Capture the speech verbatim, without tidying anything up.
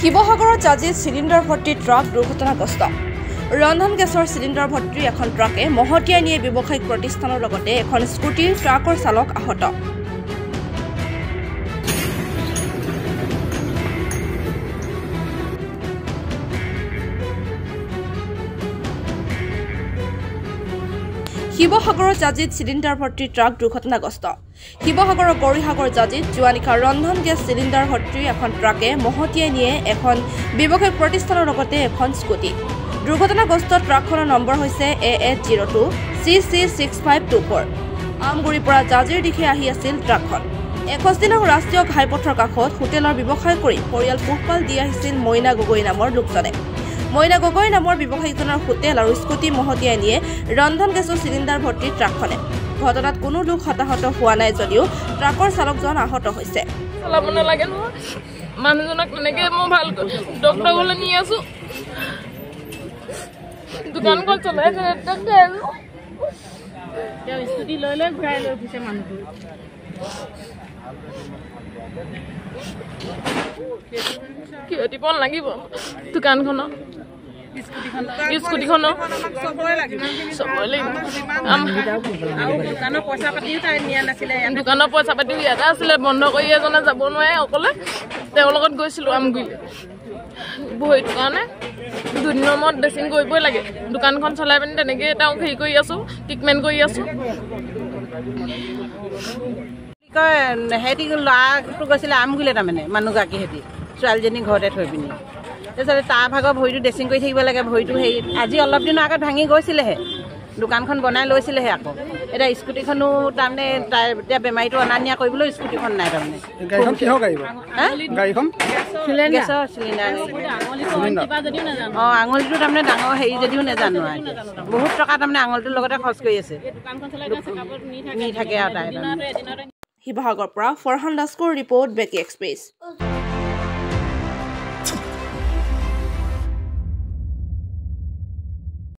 শিৱসাগৰৰ জাজিত চিলিণ্ডাৰ ভৰ্তি ট্ৰাক দুৰ্ঘটনাগ্ৰস্ত। ৰন্ধন গেছৰ চিলিণ্ডাৰ ভৰ্তি এখন ট্ৰাকে মহতিয়াই নিয়ে ব্যৱসায়িক প্ৰতিষ্ঠানৰ লগতে এখন স্কুটিৰ ট্ৰাকৰ চালক আহত। শিৱসাগৰৰ জাজিত চিলিণ্ডাৰ ভৰ্তি ট্ৰাক দুৰ্ঘটনাগ্ৰস্ত। শিৱসাগৰৰ গৌৰীসাগৰ জাজিত যোৱা নিশা ৰন্ধন গেছ চিলিণ্ডাৰ ভৰ্তি এখন ট্ৰাকে মহতিয়াই নিয়ে এখন ব্যৱসায়িক প্ৰতিষ্ঠানৰ লগতে এখন স্কুটি। দুৰ্ঘটনাগ্ৰস্ত ট্ৰাকখনৰ নম্বৰ হৈছে A eight zero' two C C six five two four. আমগুৰিৰ পৰা জাজিৰ দিশে আহি আছিল ট্ৰাকখন। একৈছ নং ৰাষ্ট্ৰীয় ঘাইপথৰ কাষত হোটেলৰ ব্যৱসায় কৰি পৰিয়াল পোহপাল দি আহিছিল মইনা গগৈ নামৰ লোকজনে। মইনা গগৈ নামৰ ব্যৱসায়ীজনৰ হোটেল আৰু স্কুটি মহতিয়াই নিয়ে ৰন্ধন গেছৰ চিলিণ্ডাৰ ভৰ্তি ট্ৰাকখনে। ঘটনাত কোনো লোক হতাহত হোৱা নাই যদিও ট্ৰাকৰ চালকজন আহত হৈছে। চলাব নালাগে নহয়, মানুহজনক তেনেকে মই ভাল ডক্টৰ ঘৰলৈ নি আছো, দোকানখন চলাই স্কুটি লৈ লৈ ঘূৰাই লৈ ফুৰিছে মানুহটো। ক্ষতি পণ লাগিব দোকানখনৰ স্কুটিখনৰ চবৰে লাগিব। দোকানৰ পইচা পাতিও ইয়াতে আছিলে, বন্ধ কৰি এজনে যাব নোৱাৰে অকলে, তেওঁৰ লগত গৈছিলো আমগুৰিলৈ ভৰিটোৰ কাৰণে। দুদিনৰ মূৰত ড্ৰেছিং কৰিবই লাগে। দোকানখন চলাই পিনি তেনেকৈ তেওঁক হেৰি কৰি আছো, ট্ৰিটমেণ্ট কৰি আছো। সিহঁতি ল'ৰাটো গৈছিলে আমগুৰিলে, তাৰমানে মানুহগৰাকী সিহঁতি ছোৱালীজনী ঘৰতে থৈ পিনি। তাৰপিছতে তাৰ ভাগৰ ভৰিটো ড্ৰেছিং কৰি থাকিব লাগে। ভৰিটো হেৰি আজি অলপ দিনৰ আগত ভাঙি গৈছিলেহে, দোকানখন বনাই লৈছিলেহে আকৌ। এতিয়া স্কুটিখনো তাৰমানে তাই এতিয়া বেমাৰীটো অনা নিয়া কৰিবলৈ স্কুটিখন নাই তাৰমানে। গেছৰ চিলিণ্ডাৰ। অঁ, আঙুলিটো তাৰমানে ডাঙৰ হেৰি যদিও নাজানো আৰু বহুত টকা তাৰমানে আঙুলিটোৰ লগতে খৰচ কৰি আছে, নি থাকে আৰু তাই। শিৱসাগৰৰ পৰা ফৰহান দাসকৰ ৰিপৰ্ট, বেকি এক্সপ্ৰেছ।